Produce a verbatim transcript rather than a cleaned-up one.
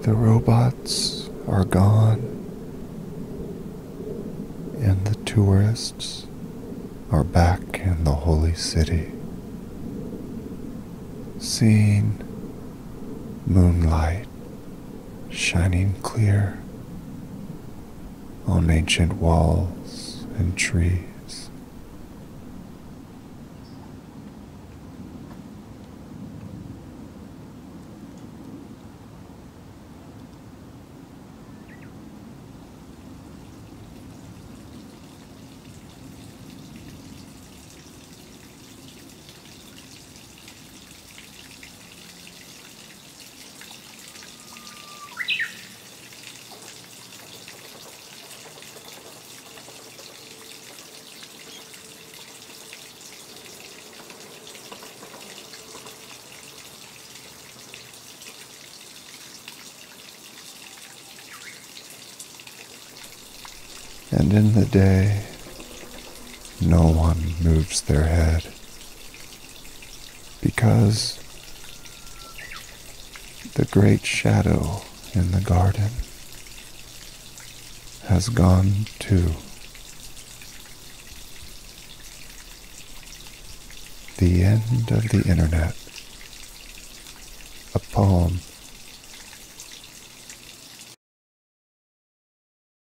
The robots are gone, and the tourists are back in the holy city, seeing moonlight shining clear on ancient walls and trees. And in the day, no one moves their head, because the great shadow in the garden has gone too. The end of the internet, a poem